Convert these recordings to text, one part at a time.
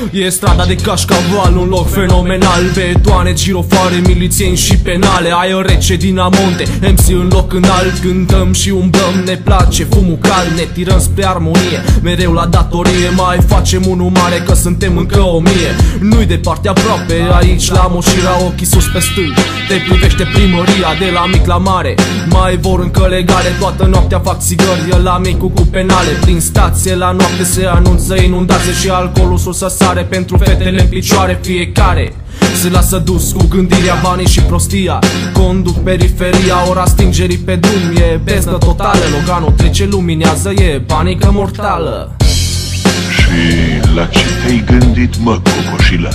E strada de Cașcaval, un loc fenomenal. Betoane, girofare, milițieni și penale. Aer rece din amonte, MC în loc înalt. Cântăm și umblăm, ne place fumul cald. Ne tirăm spre armonie, mereu la datorie. Mai facem unul mare că suntem încă 1000. Nu-i departe aproape, aici la Moșira, ochii sus pe stâlp. Te privește primăria, de la mic la mare. Mai vor încă legale, toată noaptea fac țigări la micul cu penale. Prin stație la noapte se anunță inundație și alcoolul sus să sare pentru fetele în picioare. Fiecare se lasă dus cu gândirea, banii și prostia. Conduc periferia, ora stingerii pe drum. E beznă totală, Loganul trece, luminează, e panică mortală. Și la ce te-ai gândit, mă, cocoșilă?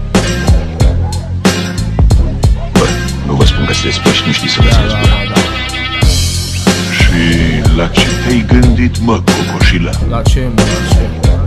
Bă, nu vă spun că sunteți păși, nu știi să vă țineți gura. Și la ce te-ai gândit, mă, cocoșilă? La ce, mă, la ce?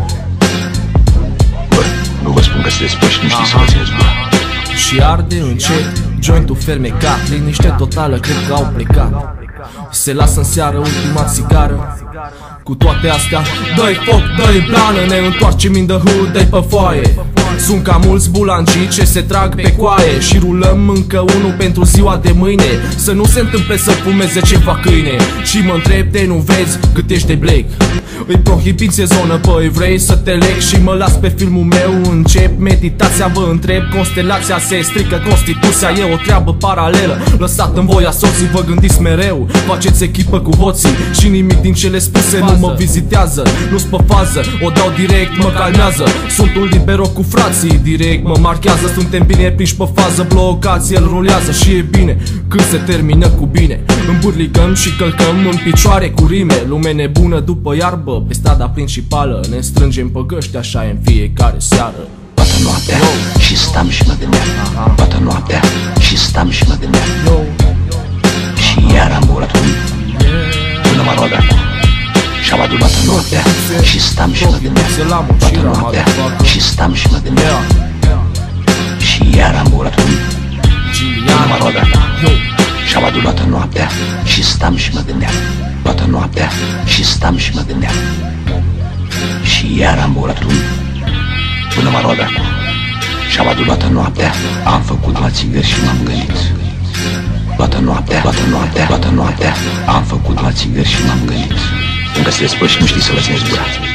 Bă, nu vă spun că sunteți păși, nu știi să vă țineți gura. Și arde încet, jointul fermecat. Liniște totală, cred că au plecat. Se lasă în seară ultima țigară. Cu toate astea, dă-i foc, dă-i blană. Ne întoarcem in the hood, dă-i pe foaie. Sunt cam mulți bulangii ce se trag pe coaie. Și rulăm încă unul pentru ziua de mâine. Să nu se întâmple să fumeze ceva câine. Și mă întreb de nu vezi cât ești de black. Îi prohibiție zonă, băi, vrei să te leg și mă las pe filmul meu. Încep meditația, vă întreb, constelația se strică, Constituția e o treabă paralelă. Lăsat în voia soții, vă gândiți mereu. Faceți echipă cu hoții și nimic din cele spuse nu mă vizitează. Nu-s pe fază, o dau direct, mă calmează. Sunt un libero cu frații, direct mă marchează. Suntem bine prinși pe fază, blocați, el rulează și e bine când se termină cu bine. Îmbârligăm și călcăm în picioare cu rime. Lume nebună după iarbă, pe strada principală. Ne strângem pe găști, așa e în fiecare seară. Toată noaptea și stam și mă gândeam. Toată noaptea și stam și mă gândeam. Și iar am urat până mă rog acum. Și-am adus toată noaptea și stam și mă gândeam. Toată noaptea și stam și mă gândeam. Și iar am urat până mă rog acum. Și-am adus toată noaptea și stam și mă gândeam. Toată noaptea și stam și mă gândeam. Și iar am urat până mă rog acum. Și-am adus toată noaptea, am făcut la țigări și m-am gândit. Toată noaptea, toată noaptea, toată noaptea am făcut la țigări și m-am gândit. Încă sunteți păși, nu știi să vă țineți gura.